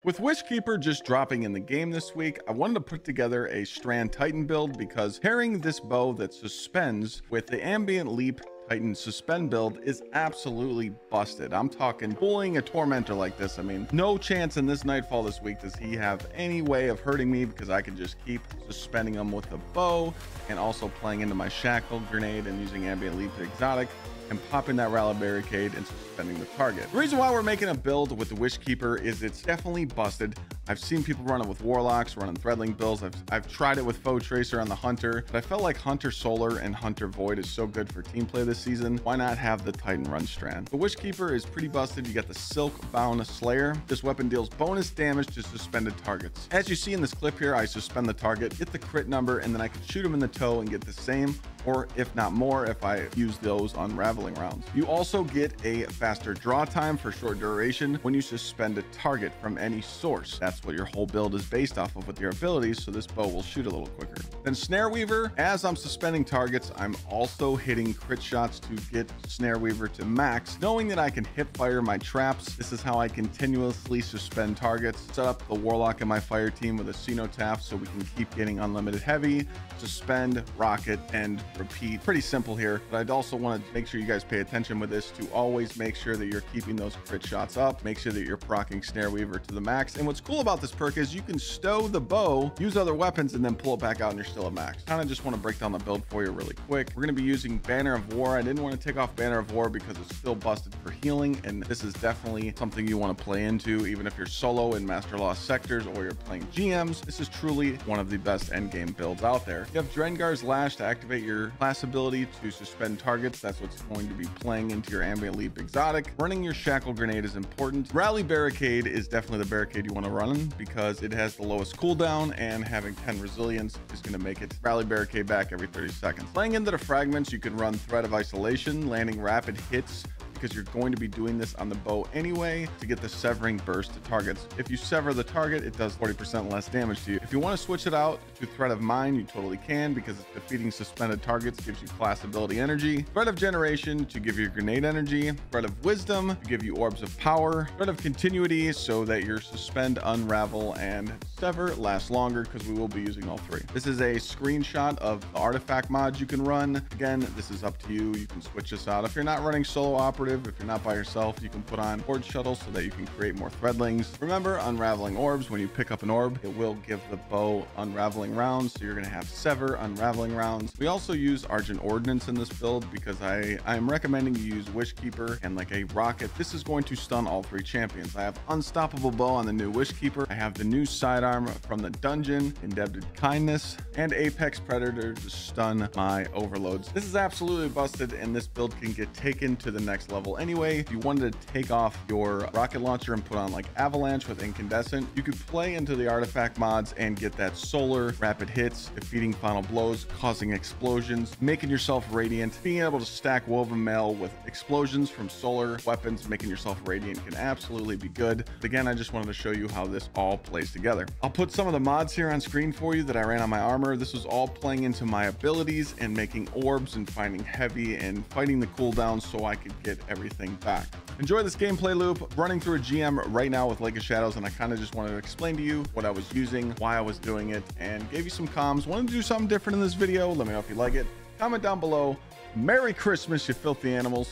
With Wishkeeper just dropping in the game this week, I wanted to put together a Strand Titan build because pairing this bow that suspends with the Ambient Leap Titan suspend build is absolutely busted. I'm talking pulling a tormentor like this. I mean, no chance in this Nightfall this week does he have any way of hurting me because I can just keep suspending him with the bow and also playing into my shackle grenade and using Ambient Leap exotic and popping that rally barricade and suspending the target. The reason why we're making a build with the Wishkeeper is it's definitely busted. I've seen people run it with warlocks, running threadling builds. I've tried it with foe tracer on the hunter, but I felt like Hunter Solar and Hunter Void is so good for team play this season. Why not have the Titan run strand? The Wishkeeper is pretty busted. You got the Silk Bound Slayer. This weapon deals bonus damage to suspended targets. As you see in this clip here, I suspend the target, get the crit number, and then I can shoot him in the toe and get the same, or if not more, if I use those unraveling rounds. You also get a faster draw time for short duration when you suspend a target from any source. That's what your whole build is based off of with your abilities, so this bow will shoot a little quicker. Then Snare Weaver, as I'm suspending targets, I'm also hitting crit shots to get Snare Weaver to max, knowing that I can hip fire my traps. This is how I continuously suspend targets. Set up the Warlock in my fire team with a Cenotaph so we can keep getting unlimited heavy, suspend, rocket, and repeat. Pretty simple here, but I'd also want to make sure you guys pay attention with this to always make sure that you're keeping those crit shots up, make sure that you're proccing Snare Weaver to the max. And what's cool about this perk is you can stow the bow, use other weapons, and then pull it back out and you're still at max. Kind of just want to break down the build for you really quick. We're going to be using Banner of War. I didn't want to take off Banner of War because it's still busted for healing, and this is definitely something you want to play into even if you're solo in Master Lost sectors or you're playing GMs. This is truly one of the best end game builds out there. You have Drengar's Lash to activate your class ability to suspend targets. That's what's going to be playing into your Ambient Leap exotic. Running your shackle grenade is important. Rally barricade is definitely the barricade you want to run because it has the lowest cooldown, and having 10 resilience is going to make it rally barricade back every 30 seconds. Playing into the fragments, you can run Threat of Isolation, landing rapid hits because you're going to be doing this on the bow anyway to get the severing burst to targets. If you sever the target, it does 40% less damage to you. If you want to switch it out to Threat of Mind, you totally can because it's defeating suspended targets gives you class ability energy. Threat of Generation to give you grenade energy. Threat of Wisdom to give you orbs of power. Threat of Continuity so that your suspend, unravel, and sever lasts longer because we will be using all three. This is a screenshot of the artifact mods you can run. Again, this is up to you. You can switch this out. If you're not running solo operative, if you're not by yourself, you can put on Horde Shuttle so that you can create more threadlings. Remember, unraveling orbs. When you pick up an orb, it will give the bow unraveling rounds, so you're going to have sever unraveling rounds. We also use Argent Ordnance in this build because I am recommending you use Wishkeeper and like a rocket. This is going to stun all three champions. I have Unstoppable Bow on the new Wishkeeper. I have the new sidearm from the dungeon, Indebted Kindness, and Apex Predator to stun my overloads. This is absolutely busted, and this build can get taken to the next level anyway. If you wanted to take off your rocket launcher and put on like Avalanche with Incandescent, you could play into the artifact mods and get that solar rapid hits, defeating final blows, causing explosions, making yourself radiant. Being able to stack Woven Mail with explosions from solar weapons, making yourself radiant can absolutely be good. But again, I just wanted to show you how this all plays together. I'll put some of the mods here on screen for you that I ran on my armor. This was all playing into my abilities and making orbs and finding heavy and fighting the cooldown so I could get everything back. Enjoy this gameplay loop. Running through a GM right now with Lake of Shadows, and I kind of just wanted to explain to you what I was using, why I was doing it, and gave you some comms. Wanted to do something different in this video. Let me know if you like it. Comment down below. Merry Christmas, you filthy animals.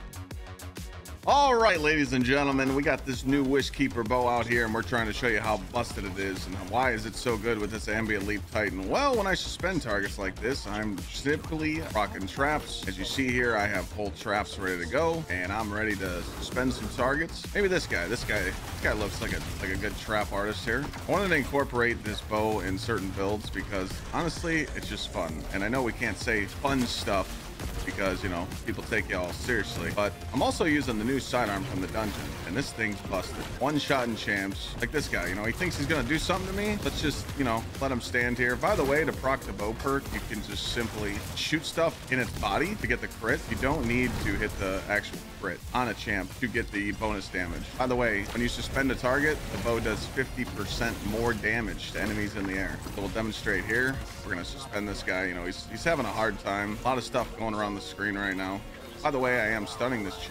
All right, ladies and gentlemen, we got this new Wishkeeper bow out here, and we're trying to show you how busted it is and why is it so good with this Ambient Leap Titan. Well, when I suspend targets like this, I'm simply rocking traps. As you see here, I have whole traps ready to go, and I'm ready to suspend some targets. Maybe this guy looks like a good trap artist here. I wanted to incorporate this bow in certain builds because honestly, it's just fun. And I know we can't say fun stuff because, you know, people take y'all seriously, but I'm also using the new sidearm from the dungeon, and this thing's busted. One shot in champs. Like this guy, you know, he thinks he's gonna do something to me. Let's just, you know, let him stand here. By the way, to proc the bow perk, you can just simply shoot stuff in its body to get the crit. You don't need to hit the actual crit on a champ to get the bonus damage. By the way, when you suspend a target, the bow does 50% more damage to enemies in the air. So we'll demonstrate here. We're gonna suspend this guy. You know, he's having a hard time. A lot of stuff going around the screen right now. By the way, I am stunning this champ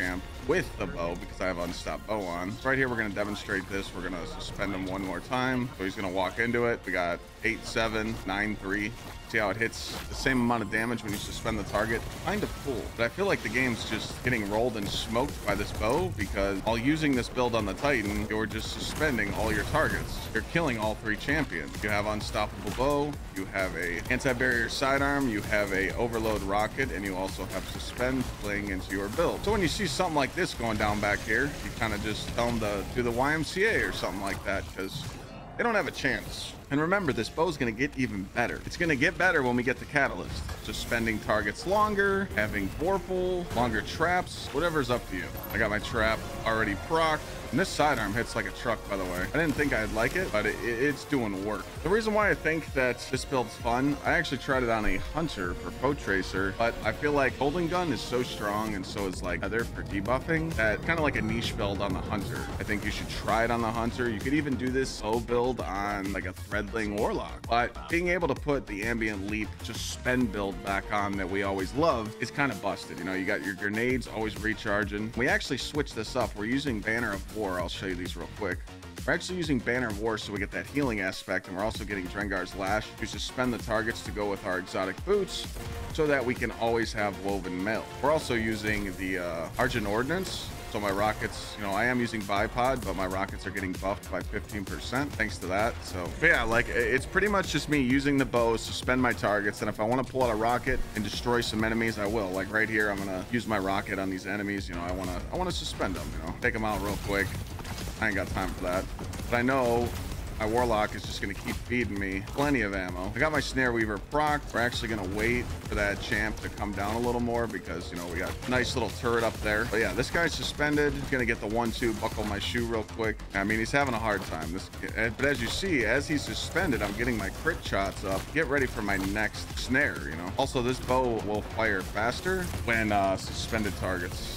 with the bow because I have unstopped bow on. Right here, we're going to demonstrate this. We're going to suspend him one more time. So he's going to walk into it. We got 8-7, 9-3. See how it hits the same amount of damage when you suspend the target? Kind of cool. But I feel like the game's just getting rolled and smoked by this bow because while using this build on the Titan, you're just suspending all your targets. You're killing all 3 champions. You have unstoppable bow, you have a anti-barrier sidearm, you have a overload rocket, and you also have suspend playing into your build. So when you see something like this going down back here, you kind of just tell them to do the YMCA or something like that because they don't have a chance. And remember, this bow is going to get even better. It's going to get better when we get the catalyst. Suspending targets longer, having vorpal, longer traps, whatever's up to you. I got my trap already procced. And this sidearm hits like a truck, by the way. I didn't think I'd like it, but it's doing work. The reason why I think that this build's fun, I actually tried it on a hunter for Poe Tracer, but I feel like Golden Gun is so strong and so is like Heather for debuffing that kind of like a niche build on the hunter. I think you should try it on the hunter. You could even do this bow build on like a Threadling Warlock, but being able to put the Ambient Leap just spend build back on that we always loved is kind of busted. You know, you got your grenades always recharging. We actually switched this up. We're using Banner of War. I'll show you these real quick. We're actually using Banner of War so we get that healing aspect, and we're also getting Drengar's Lash to suspend the targets to go with our exotic boots so that we can always have Woven Mail. We're also using the Argent Ordnance. So my rockets, you know, I am using bipod, but my rockets are getting buffed by 15% thanks to that. So yeah, like it's pretty much just me using the bow, suspend my targets, and if I want to pull out a rocket and destroy some enemies, I will. Like right here, I'm gonna use my rocket on these enemies. You know, I wanna suspend them. You know, take them out real quick. I ain't got time for that, but I know my Warlock is just going to keep feeding me plenty of ammo. I got my Snare Weaver procced. We're actually going to wait for that champ to come down a little more because, you know, we got a nice little turret up there. But yeah, this guy's suspended. He's going to get the 1-2, buckle my shoe real quick. I mean, he's having a hard time. But as you see, as he's suspended, I'm getting my crit shots up. Get ready for my next snare, you know. Also, this bow will fire faster when suspended targets.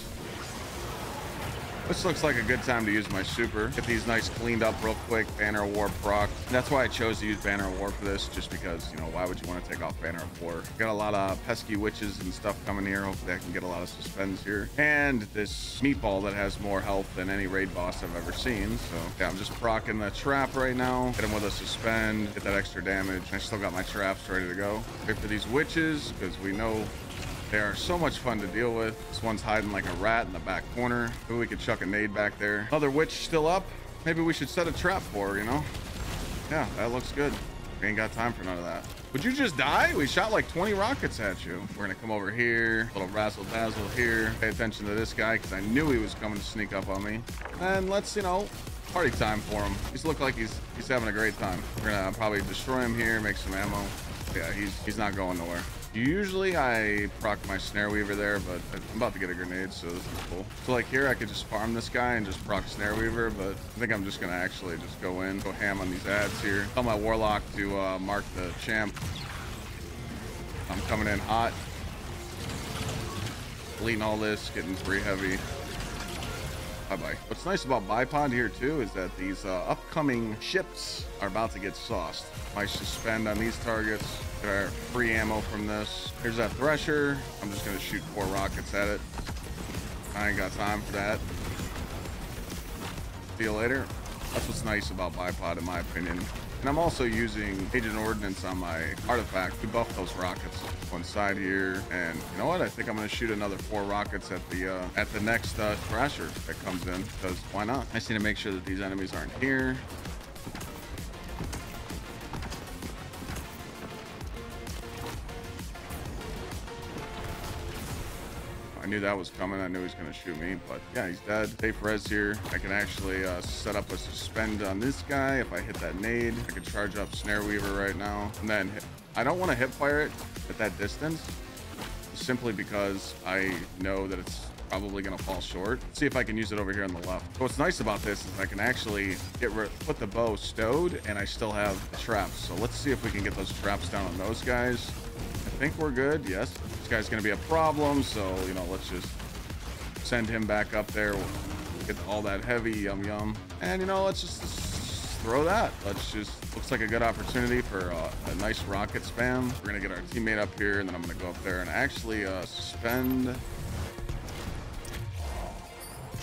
This looks like a good time to use my super. Get these nice cleaned up real quick. Banner of War proc. That's why I chose to use Banner of War for this, just because, you know, why would you want to take off Banner of War? Got a lot of pesky witches and stuff coming here. Hopefully I can get a lot of suspends here. And this meatball that has more health than any raid boss I've ever seen. So yeah, I'm just proccing the trap right now. Hit him with a suspend. Get that extra damage. I still got my traps ready to go. Wait for these witches, because we know they are so much fun to deal with. This one's hiding like a rat in the back corner. Maybe we could chuck a nade back there. Another witch still up. Maybe we should set a trap for her, you know? Yeah, that looks good. We ain't got time for none of that. Would you just die? We shot like 20 rockets at you. We're gonna come over here. A little razzle dazzle here. Pay attention to this guy because I knew he was coming to sneak up on me. And let's, you know, party time for him. He's look like he's having a great time. We're gonna probably destroy him here, make some ammo. Yeah, he's not going nowhere. Usually I proc my Snare Weaver there, but I'm about to get a grenade, so this is cool. So like here, I could just farm this guy and just proc Snare Weaver, but I think I'm just gonna actually just go ham on these ads here. Tell my Warlock to mark the champ. I'm coming in hot. Deleting all this, getting pretty heavy. Bye-bye. What's nice about bipod here too is that these upcoming ships are about to get sauced. I suspend on these targets. Get our free ammo from this. Here's that Thresher. I'm just gonna shoot 4 rockets at it. I ain't got time for that. See you later. That's what's nice about bipod in my opinion. And I'm also using Agent Ordnance on my artifact to buff those rockets. One side here, and you know what? I think I'm gonna shoot another 4 rockets at the next Thrasher that comes in, because why not? I just need to make sure that these enemies aren't here. I knew that was coming. I knew he was going to shoot me, but yeah, he's dead. Safe res here. I can actually set up a suspend on this guy. If I hit that nade, I can charge up Snare Weaver right now. And then I don't want to hip fire it at that distance, simply because I know that it's probably going to fall short. Let's see if I can use it over here on the left. So what's nice about this is I can actually put the bow stowed, and I still have the traps. So let's see if we can get those traps down on those guys. I think we're good. Yes. This guy's going to be a problem, so, you know, let's just send him back up there. We'll get all that heavy, yum. And, you know, let's just throw that. Looks like a good opportunity for a nice rocket spam. We're going to get our teammate up here, and then I'm going to go up there and actually suspend.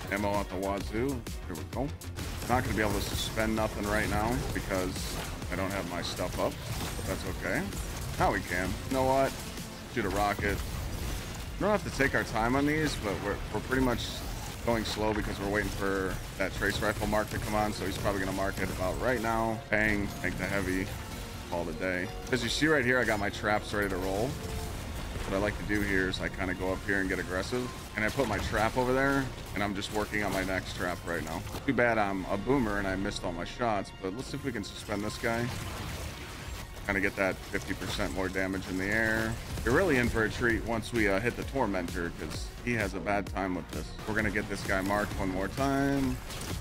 Ammo out the wazoo. Here we go. Not going to be able to suspend nothing right now because I don't have my stuff up. That's okay. Now we can. You know what? Shoot a rocket. We don't have to take our time on these, but we're pretty much going slow because we're waiting for that trace rifle mark to come on. So he's probably going to mark it about right now. Bang, make the heavy, call it a day. As you see right here, I got my traps ready to roll. What I like to do here is I kind of go up here and get aggressive, and I put my trap over there, and I'm just working on my next trap right now. Too bad I'm a boomer and I missed all my shots, but let's see if we can suspend this guy. Kind of get that 50% more damage in the air. You're really in for a treat once we hit the Tormentor, because he has a bad time with this. We're gonna get this guy marked one more time.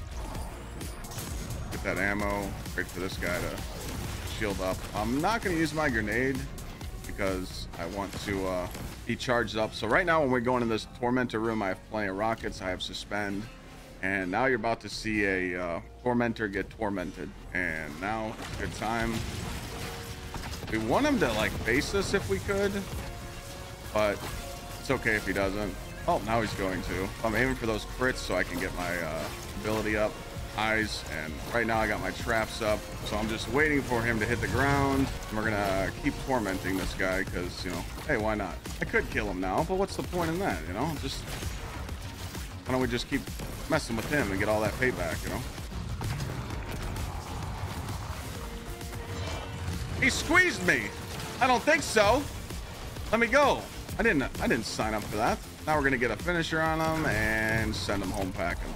Get that ammo. Wait for this guy to shield up. I'm not gonna use my grenade because I want to be charged up. So right now when we're going in this Tormentor room, I have plenty of rockets, I have suspend, and now you're about to see a Tormentor get tormented. And now it's a good time. We want him to like face us if we could, but it's okay if he doesn't. Oh, now he's going to. I'm aiming for those crits so I can get my ability up. Eyes, and right now I got my traps up, so I'm just waiting for him to hit the ground. And we're gonna keep tormenting this guy because, you know, hey, why not? I could kill him now, but what's the point in that, you know? Just why don't we just keep messing with him and get all that payback, you know? He squeezed me. I don't think so. Let me go. I didn't sign up for that. Now we're gonna get a finisher on him and send him home packing.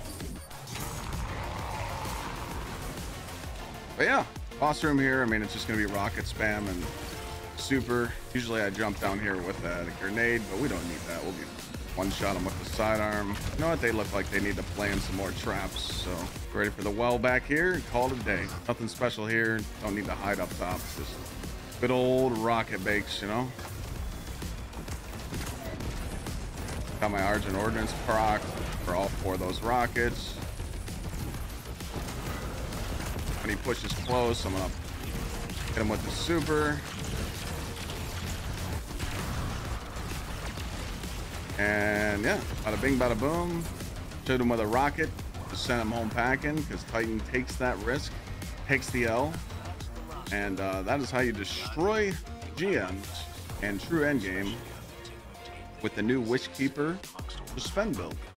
But yeah, boss room here. I mean, it's just gonna be rocket spam and super. Usually I jump down here with a grenade, but we don't need that. We'll be one shot them with the sidearm. You know what? They look like they need to play in some more traps. So ready for the well back here. Call it a day. Nothing special here. Don't need to hide up top. Just good old rocket bakes, you know. Got my Argent Ordnance proc for all 4 of those rockets. When he pushes close, I'm gonna hit him with the super. And yeah, bada bing, bada boom. Showed him with a rocket to send him home packing because Titan takes that risk, takes the L. And that is how you destroy GMs and true endgame with the new Wishkeeper suspend build.